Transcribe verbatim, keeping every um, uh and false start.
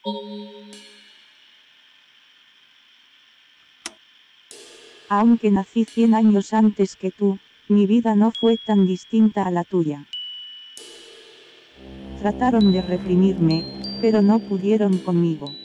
Aunque nací cien años antes que tú, mi vida no fue tan distinta a la tuya. Trataron de reprimirme, pero no pudieron conmigo.